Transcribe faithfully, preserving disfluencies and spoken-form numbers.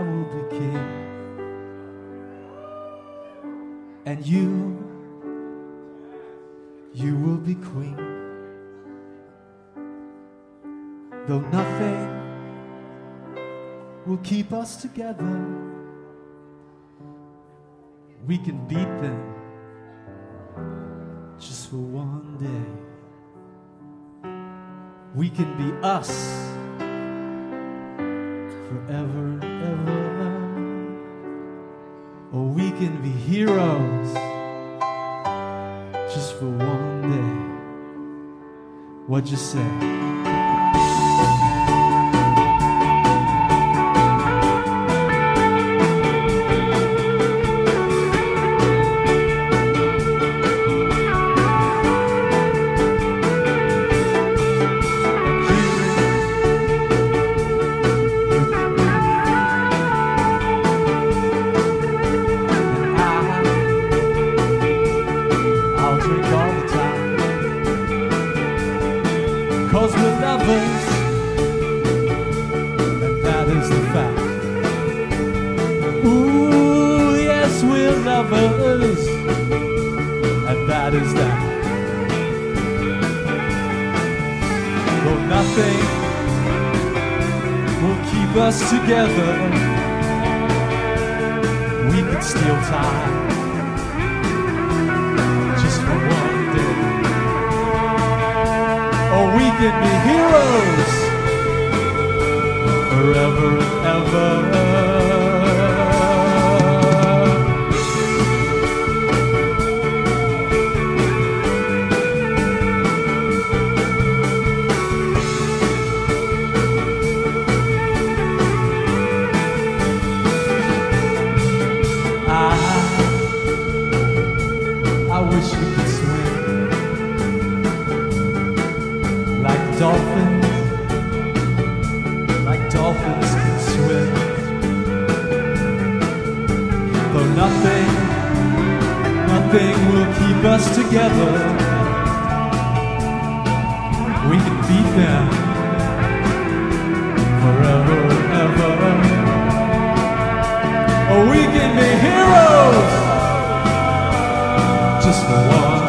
will be king, and you, you will be queen. Though nothing will keep us together, we can beat them just for one day. We can be us forever and ever, or we can be heroes just for one day. What'd you say? Us together, we could steal time just for one day, or we can be heroes forever and ever. Dolphins, like dolphins can swim. Though nothing, nothing will keep us together, we can beat them forever and ever. Or we can be heroes just for one.